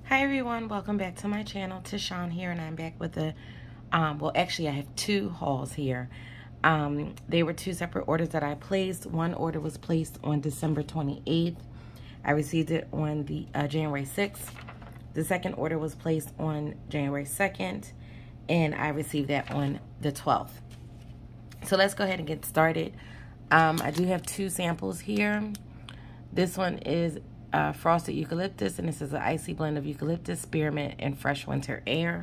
Hi everyone, welcome back to my channel. Tishawn here, and I'm back with a well, actually I have two hauls here. They were two separate orders that I placed. One order was placed on December 28th. I received it on the January 6th. The second order was placed on January 2nd, and I received that on the 12th. So let's go ahead and get started. I do have two samples here. This one is frosted eucalyptus, and this is an icy blend of eucalyptus, spearmint, and fresh winter air.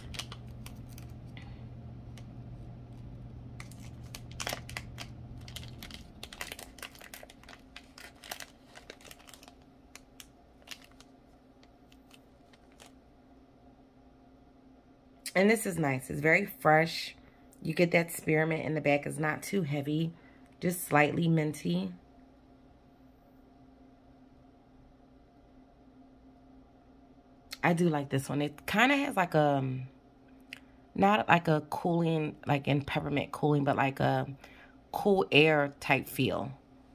And this is nice. It's very fresh. You get that spearmint in the back. It's not too heavy, just slightly minty. I do like this one. It kind of has like a, not like a cooling, like in peppermint cooling, but like a cool air type feel.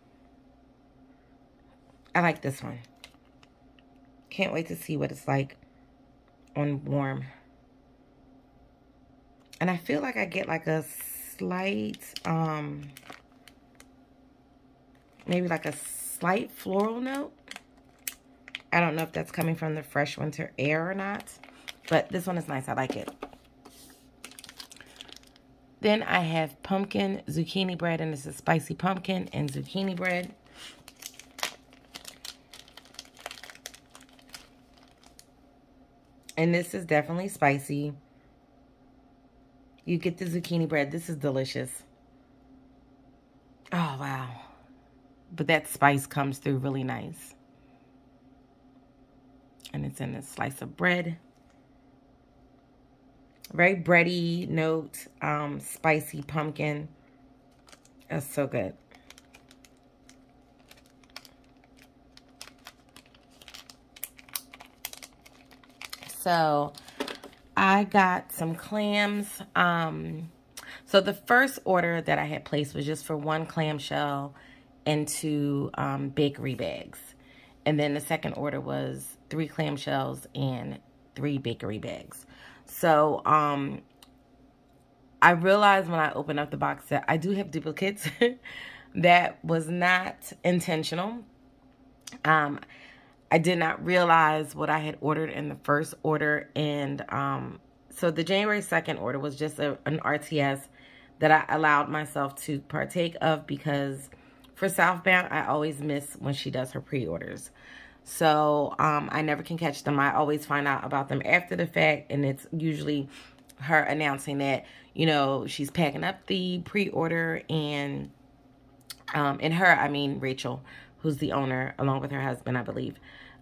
I like this one. Can't wait to see what it's like on warm. And I feel like I get like a slight, maybe like a slight floral note. I don't know if that's coming from the fresh winter air or not, but this one is nice. I like it. Then I have pumpkin zucchini bread, and this is spicy pumpkin and zucchini bread. And this is definitely spicy. You get the zucchini bread. This is delicious. Oh, wow. But that spice comes through really nice. And it's in a slice of bread. Very bready note, spicy pumpkin. That's so good. So I got some clams. So the first order that I had placed was just for one clamshell and two bakery bags. And then the second order was 3 clamshells and 3 bakery bags. So I realized when I opened up the box that I do have duplicates. That was not intentional. I did not realize what I had ordered in the first order. And so the January 2nd order was just an RTS that I allowed myself to partake of, because for Southbound, I always miss when she does her pre-orders. So I never can catch them. I always find out about them after the fact, and it's usually her announcing that, you know, she's packing up the pre-order. And her, I mean Rachel, who's the owner, along with her husband, I believe.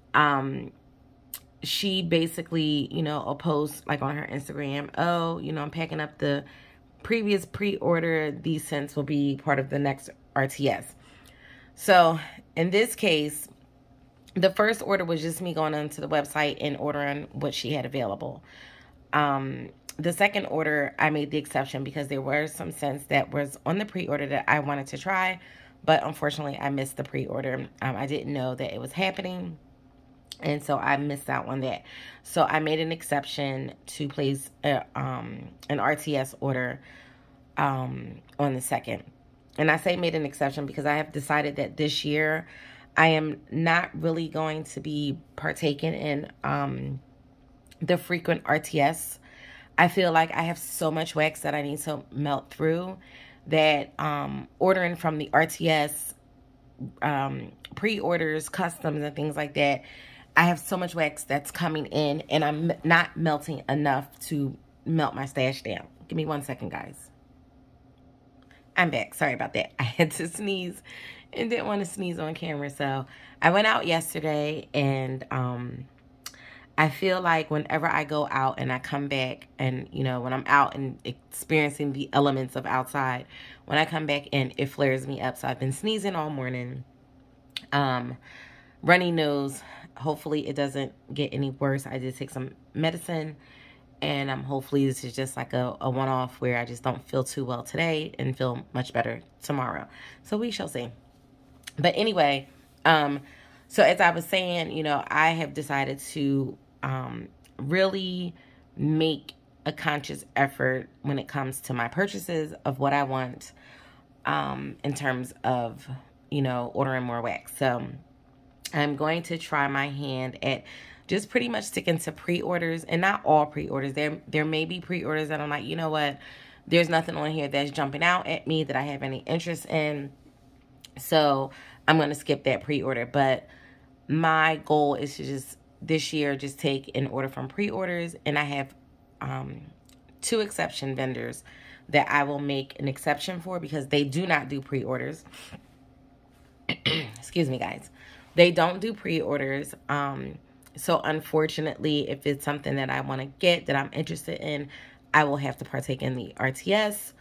She basically, you know, will post like on her Instagram, oh, you know, I'm packing up the previous pre-order. These scents will be part of the next RTS. So in this case, the first order was just me going onto the website and ordering what she had available. The second order, I made the exception because there were some scents that was on the pre-order that I wanted to try, but unfortunately I missed the pre-order. I didn't know that it was happening, and so I missed out on that. So I made an exception to place an RTS order on the second. And I say made an exception because I have decided that this year I am not really going to be partaking in the frequent RTS. I feel like I have so much wax that I need to melt through that ordering from the RTS pre-orders, customs, and things like that, I have so much wax that's coming in, and I'm not melting enough to melt my stash down. Give me 1 second, guys. I'm back. Sorry about that. I had to sneeze and didn't want to sneeze on camera. So I went out yesterday, and I feel like whenever I go out and I come back, and, you know, when I'm out and experiencing the elements of outside, when I come back in, it flares me up. So I've been sneezing all morning, runny nose. Hopefully it doesn't get any worse. I did take some medicine, and hopefully this is just like a one-off where I just don't feel too well today and feel much better tomorrow. So we shall see. But anyway, so as I was saying, you know, I have decided to really make a conscious effort when it comes to my purchases of what I want, in terms of, you know, ordering more wax. So I'm going to try my hand at just pretty much sticking to pre-orders, and not all pre-orders. There may be pre-orders that I'm like, you know what, there's nothing on here that's jumping out at me that I have any interest in, so I'm going to skip that pre-order. But my goal is to just this year just take an order from pre-orders, and I have 2 exception vendors that I will make an exception for because they do not do pre-orders. Excuse me, guys. They don't do pre-orders. So unfortunately, if it's something that I want to get, that I'm interested in, I will have to partake in the RTS.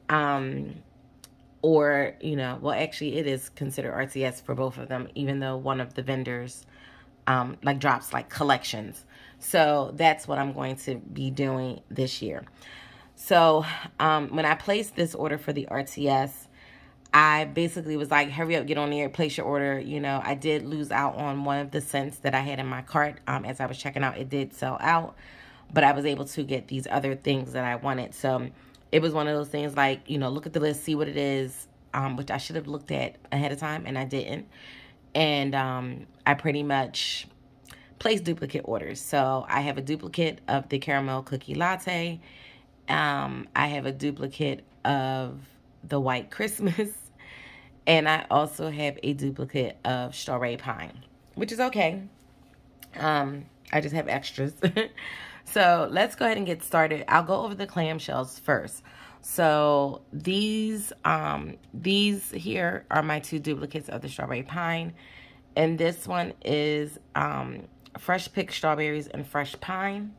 Or, you know, well, actually it is considered RTS for both of them, even though one of the vendors like drops like collections. So that's what I'm going to be doing this year. So when I placed this order for the RTS, I basically was like, hurry up, get on there, place your order. You know, I did lose out on one of the scents that I had in my cart. As I was checking out, it did sell out, but I was able to get these other things that I wanted. So it was one of those things like, you know, look at the list, see what it is, which I should have looked at ahead of time, and I didn't. And I pretty much placed duplicate orders. So I have a duplicate of the caramel cookie latte. I have a duplicate of the white Christmas, and I also have a duplicate of strawberry pine, which is okay. I just have extras. So let's go ahead and get started. I'll go over the clamshells first. So these here are my 2 duplicates of the strawberry pine, and this one is fresh picked strawberries and fresh pine.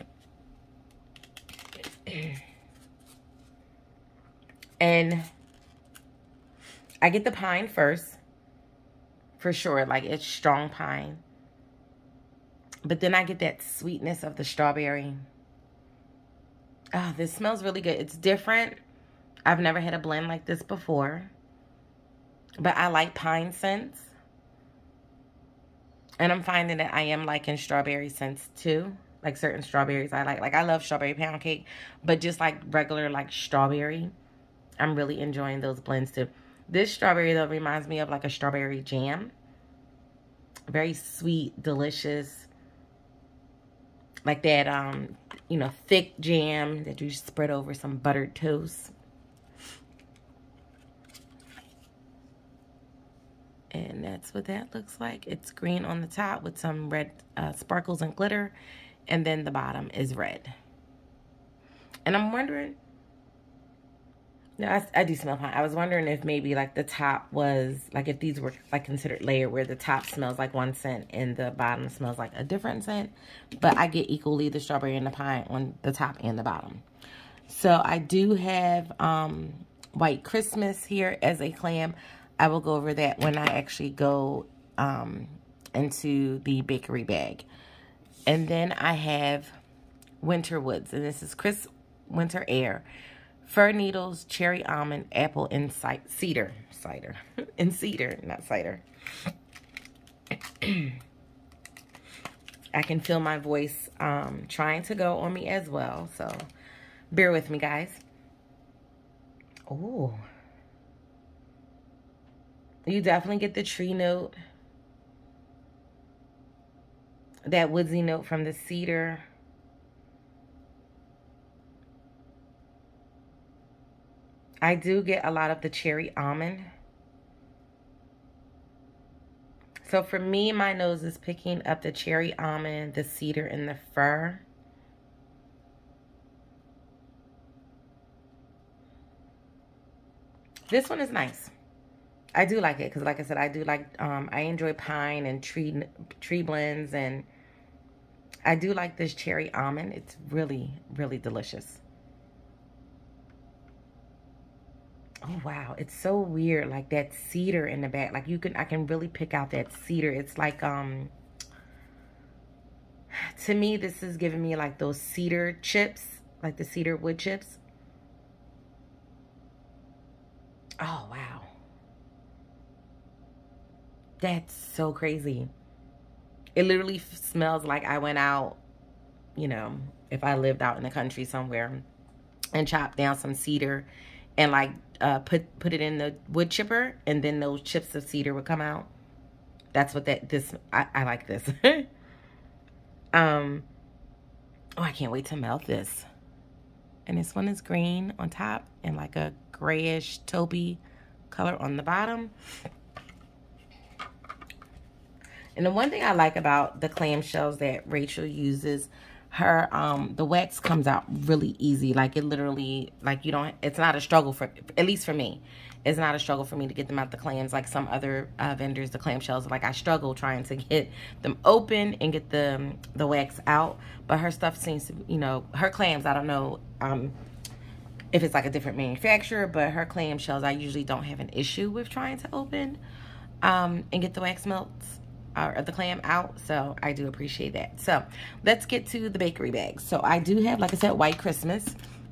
And I get the pine first, for sure. Like, it's strong pine. But then I get that sweetness of the strawberry. Oh, this smells really good. It's different. I've never had a blend like this before. But I like pine scents. And I'm finding that I am liking strawberry scents too. Like certain strawberries I like. Like, I love strawberry pound cake. But just like regular, like, strawberry, I'm really enjoying those blends too. This strawberry, though, reminds me of like a strawberry jam. Very sweet, delicious. Like that, you know, thick jam that you spread over some buttered toast. And that's what that looks like. It's green on the top with some red sparkles and glitter. And then the bottom is red. And I'm wondering... No, I do smell pine. I was wondering if maybe like the top was, like, if these were like considered layered, where the top smells like one scent and the bottom smells like a different scent. But I get equally the strawberry and the pine on the top and the bottom. So I do have white Christmas here as a clam. I will go over that when I actually go into the bakery bag. And then I have Winter Woods, and this is Crisp Winter Air. Fir needles, cherry almond, apple, and cedar. Cider. And cedar, not cider. I can feel my voice trying to go on me as well. So bear with me, guys. Oh. You definitely get the tree note. That woodsy note from the cedar. I do get a lot of the cherry almond. So for me, my nose is picking up the cherry almond, the cedar, and the fir. This one is nice. I do like it because, like I said, I do like, I enjoy pine and tree blends, and I do like this cherry almond. It's really, really delicious. Oh, wow. It's so weird. Like that cedar in the back. Like I can really pick out that cedar. It's like, to me, this is giving me like those cedar chips, like the cedar wood chips. Oh, wow. That's so crazy. It literally smells like I went out, you know, if I lived out in the country somewhere and chopped down some cedar and like put it in the wood chipper, and then those chips of cedar would come out. That's what I like this. Oh, I can't wait to melt this. And this one is green on top and like a grayish taupey color on the bottom. And the one thing I like about the clamshells that Rachel uses, her the wax comes out really easy. Like it literally, like you don't, it's not a struggle for, at least for me, it's not a struggle for me to get them out the clams like some other vendors. The clamshells, like I struggle trying to get them open and get the wax out. But her stuff seems to, you know, her clams, I don't know if it's like a different manufacturer, but her clamshells I usually don't have an issue with trying to open and get the wax melts or the clam out. So I do appreciate that. So let's get to the bakery bags. So I do have, like I said, White Christmas.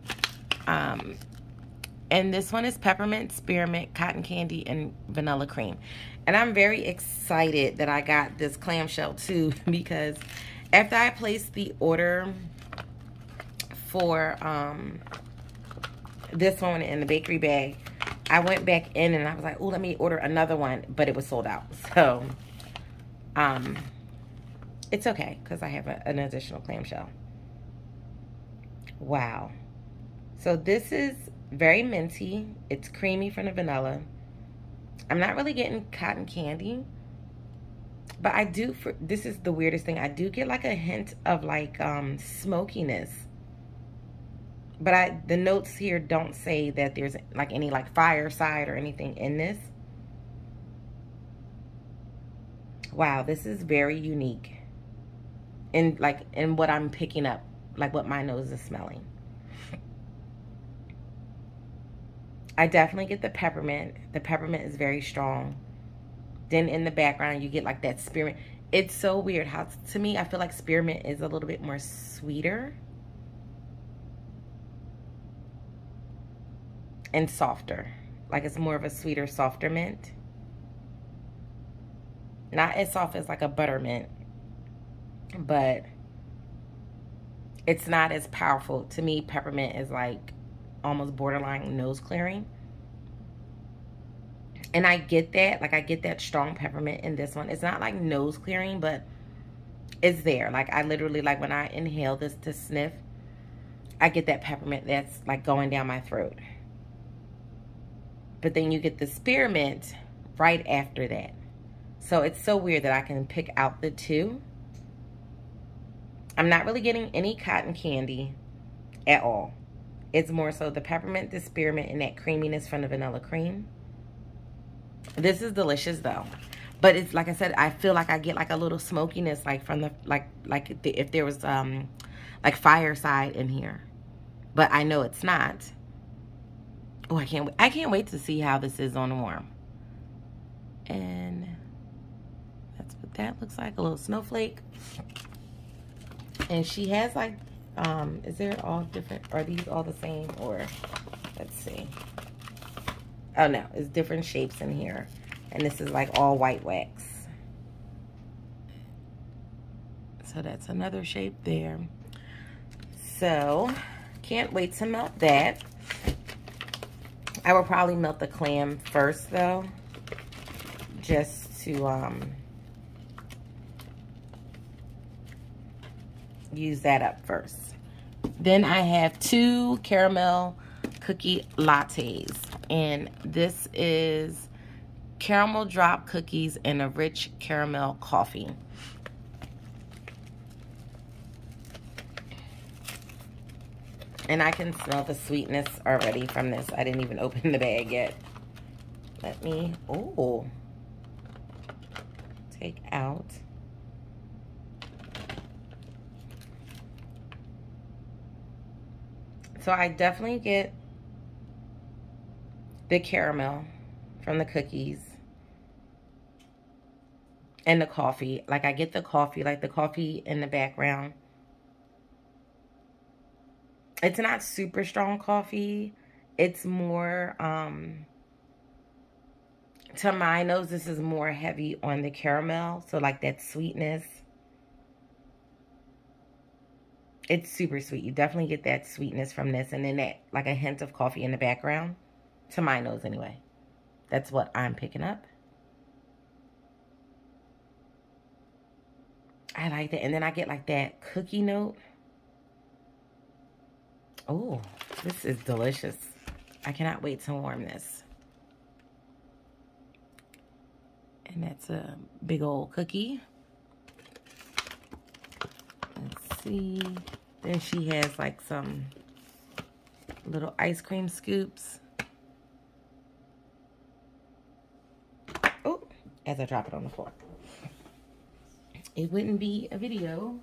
And this one is peppermint, spearmint, cotton candy, and vanilla cream. And I'm very excited that I got this clamshell too, because after I placed the order for this one in the bakery bag, I went back in and I was like, oh, let me order another one, but it was sold out. So it's okay because I have an additional clamshell. Wow. So this is very minty. It's creamy from the vanilla. I'm not really getting cotton candy, but I do, this is the weirdest thing, I do get like a hint of like smokiness. But the notes here don't say that there's like any like fireside or anything in this. Wow, this is very unique in what I'm picking up, like what my nose is smelling. I definitely get the peppermint. The peppermint is very strong. Then in the background, you get like that spearmint. It's so weird how, to me, I feel like spearmint is a little bit more sweeter and softer. Like it's more of a sweeter, softer mint. Not as soft as like a buttermint, but it's not as powerful. To me, peppermint is like almost borderline nose clearing. And I get that. Like I get that strong peppermint in this one. It's not like nose clearing, but it's there. Like I literally, like when I inhale this to sniff, I get that peppermint that's like going down my throat. But then you get the spearmint right after that. So it's so weird that I can pick out the two. I'm not really getting any cotton candy at all. It's more so the peppermint, the spearmint, and that creaminess from the vanilla cream. This is delicious though. But it's like I said, I feel like I get like a little smokiness like from the, if there was like fireside in here. But I know it's not. Oh, I can't wait to see how this is on warm. And that's what that looks like, a little snowflake. And she has like, is there all different, are these all the same, or let's see. Oh no, it's different shapes in here. And this is like all white wax. So that's another shape there. So, can't wait to melt that. I will probably melt the clam first though, just to use that up first. Then I have 2 caramel cookie lattes, and this is caramel drop cookies and a rich caramel coffee. And I can smell the sweetness already from this. I didn't even open the bag yet. Let me, oh, take out. So I definitely get the caramel from the cookies and the coffee. Like I get the coffee, like the coffee in the background. It's not super strong coffee. It's more, to my nose, this is more heavy on the caramel. So like that sweetness. It's super sweet. You definitely get that sweetness from this, and then that like a hint of coffee in the background. To my nose anyway. That's what I'm picking up. I like that. And then I get like that cookie note. Oh, this is delicious. I cannot wait to warm this. And that's a big old cookie. Let's see. Then she has like some little ice cream scoops. Oh, as I drop it on the floor. It wouldn't be a video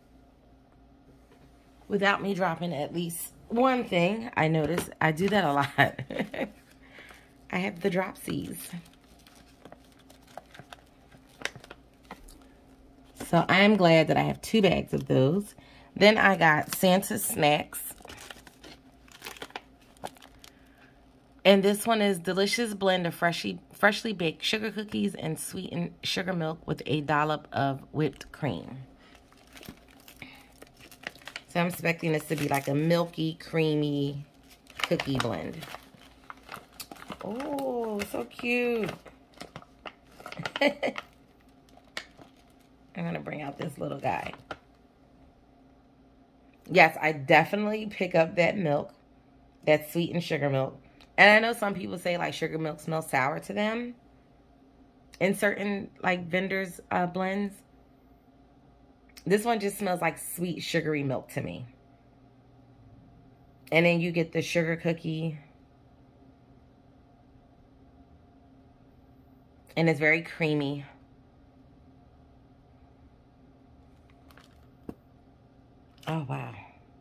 without me dropping at least one thing. I notice I do that a lot. I have the dropsies. So I am glad that I have 2 bags of those. Then I got Santa Snacks. And this one is delicious blend of freshly baked sugar cookies and sweetened sugar milk with a dollop of whipped cream. So I'm expecting this to be like a milky, creamy cookie blend. Oh, so cute. I'm going to bring out this little guy. Yes, I definitely pick up that milk, that sweetened sugar milk. And I know some people say like sugar milk smells sour to them in certain like vendors' blends. This one just smells like sweet sugary milk to me. And then you get the sugar cookie. And it's very creamy. Oh, wow.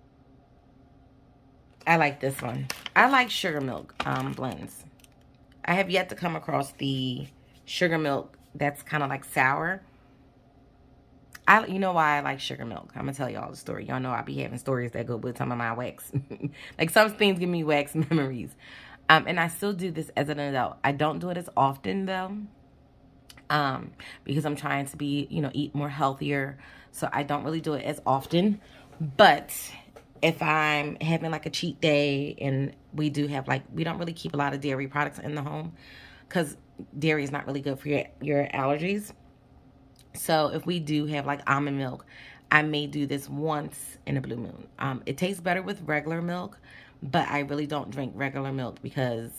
I like this one. I like sugar milk blends. I have yet to come across the sugar milk that's kind of like sour. You know why I like sugar milk. I'm going to tell y'all the story. Y'all know I be having stories that go with some of my wax. Like some things give me wax memories. And I still do this as an adult. I don't do it as often though. Because I'm trying to be, you know, eat more healthier. So I don't really do it as often. But if I'm having like a cheat day and we do have like, we don't really keep a lot of dairy products in the home because dairy is not really good for your allergies. So if we do have like almond milk, I may do this once in a blue moon. It tastes better with regular milk, but I really don't drink regular milk because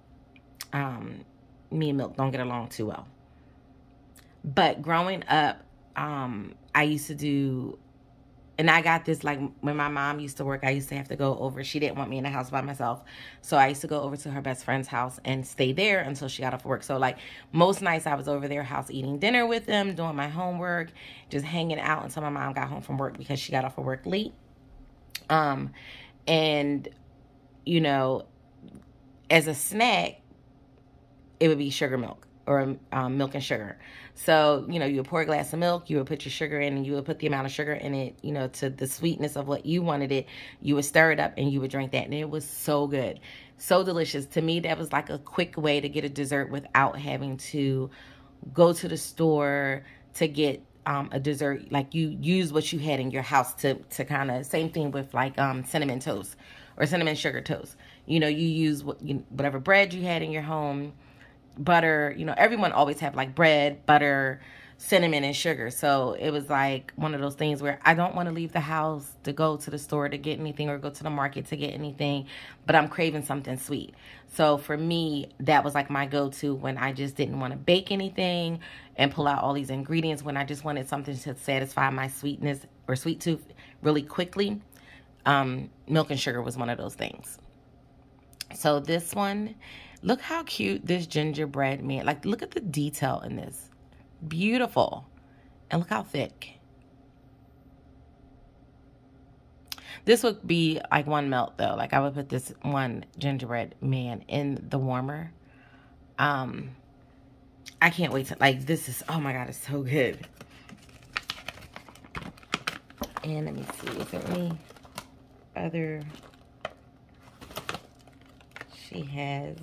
me and milk don't get along too well. But growing up, I used to do, and I got this like when my mom used to work, I used to have to go over. She didn't want me in the house by myself. So I used to go over to her best friend's house and stay there until she got off work. So like most nights I was over their house eating dinner with them, doing my homework, just hanging out until my mom got home from work because she got off of work late. And, you know, as a snack, it would be sugar milk or milk and sugar. So, you know, you would pour a glass of milk, you would put your sugar in, and you would put the amount of sugar in it, you know, to the sweetness of what you wanted it. You would stir it up and you would drink that. And it was so good. So delicious. To me, that was like a quick way to get a dessert without having to go to the store to get a dessert. Like you use what you had in your house to kind of, same thing with like cinnamon toast or cinnamon sugar toast. You know, you use whatever bread you had in your home, butter, you know, everyone always have like bread, butter, cinnamon, and sugar. So it was like one of those things where I don't want to leave the house to go to the store to get anything or go to the market to get anything, but I'm craving something sweet. So for me, that was like my go-to when I just didn't want to bake anything and pull out all these ingredients, when I just wanted something to satisfy my sweetness or sweet tooth really quickly. Milk and sugar was one of those things. So this one, look how cute this gingerbread man. Like, look at the detail in this. Beautiful. And look how thick. This would be like one melt, though. Like, I would put this one gingerbread man in the warmer. I can't wait to, like, this is, oh my God, it's so good. And let me see, is there any other... She has,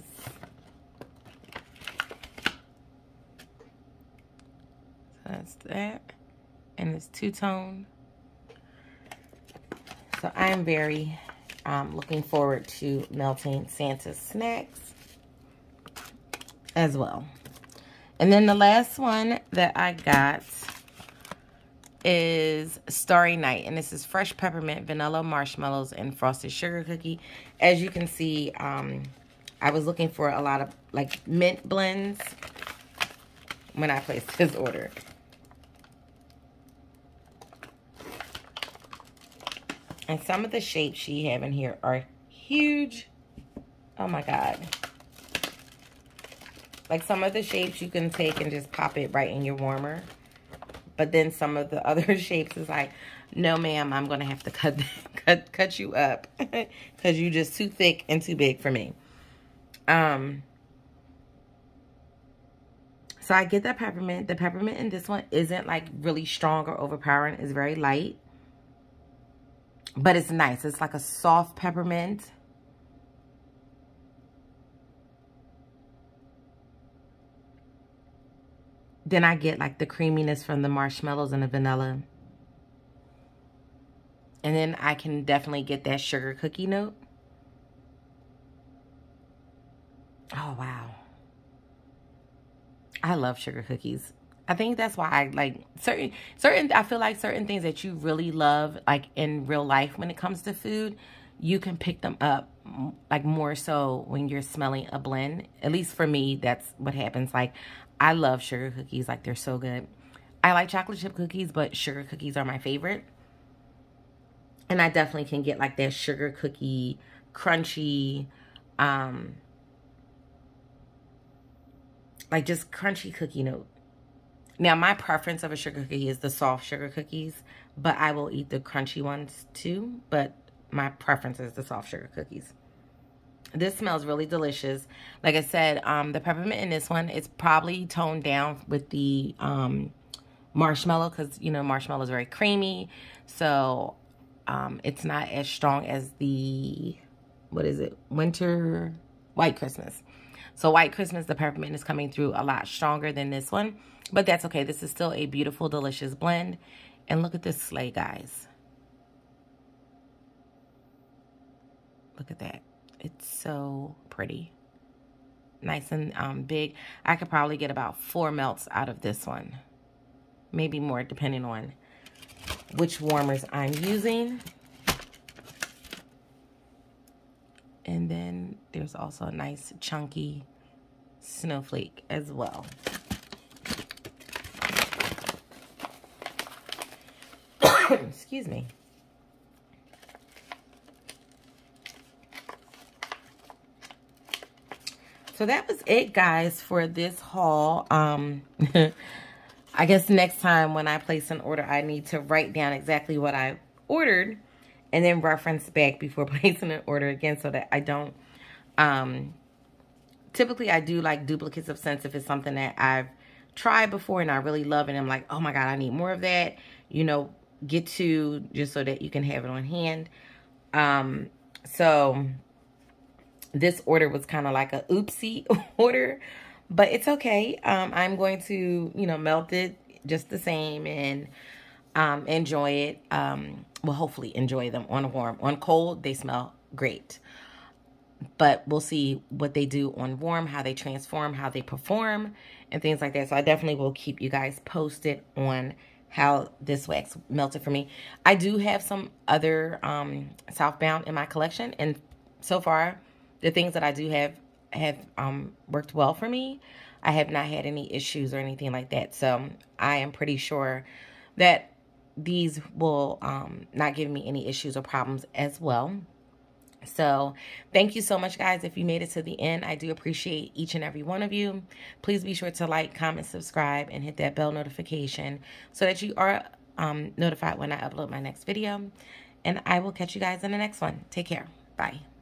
so that's that, and it's two-tone. So I'm very looking forward to melting Santa's snacks as well. And then the last one that I got is Starry Night, and this is fresh peppermint, vanilla marshmallows, and frosted sugar cookie. As you can see, I was looking for a lot of like mint blends when I placed this order. And some of the shapes she have in here are huge. Oh my God. Like some of the shapes you can take and just pop it right in your warmer. But then some of the other shapes is like, no ma'am, I'm going to have to cut you up. Because you're just too thick and too big for me. So I get that peppermint. The peppermint in this one isn't like really strong or overpowering. It's very light. But it's nice. It's like a soft peppermint. Then I get like the creaminess from the marshmallows and the vanilla. And then I can definitely get that sugar cookie note. Oh, wow. I love sugar cookies. I think that's why I like I feel like certain things that you really love, like in real life when it comes to food, you can pick them up like more so when you're smelling a blend. At least for me, that's what happens. Like, I love sugar cookies. Like, they're so good. I like chocolate chip cookies, but sugar cookies are my favorite. And I definitely can get like that sugar cookie, crunchy, like just crunchy cookie note. Now, my preference of a sugar cookie is the soft sugar cookies, but I will eat the crunchy ones too, but my preference is the soft sugar cookies. This smells really delicious. Like I said, the peppermint in this one is probably toned down with the marshmallow because, you know, marshmallow is very creamy. So it's not as strong as the, what is it, White Christmas. So White Christmas, the peppermint is coming through a lot stronger than this one. But that's okay. This is still a beautiful, delicious blend. And look at this sleigh, guys. Look at that. It's so pretty. Nice and big. I could probably get about 4 melts out of this one. Maybe more, depending on which warmers I'm using. And then there's also a nice chunky snowflake as well. Excuse me. So that was it, guys, for this haul. I guess next time when I place an order, I need to write down exactly what I ordered and then reference back before placing an order again so that I don't, typically I do like duplicates of scents if it's something that I've tried before and I really love it and I'm like, oh my God, I need more of that, you know, get to just so that you can have it on hand. So this order was kind of like a oopsie order, but it's okay. I'm going to, you know, melt it just the same and enjoy it. Well, hopefully enjoy them on warm. On cold, they smell great. But we'll see what they do on warm, how they transform, how they perform, and things like that. So I definitely will keep you guys posted on how this wax melted for me. I do have some other Southbound in my collection, and so far, the things that I do have worked well for me. I have not had any issues or anything like that. So I am pretty sure that these will not give me any issues or problems as well. So thank you so much, guys. If you made it to the end, I do appreciate each and every one of you. Please be sure to like, comment, subscribe, and hit that bell notification so that you are notified when I upload my next video. And I will catch you guys in the next one. Take care. Bye.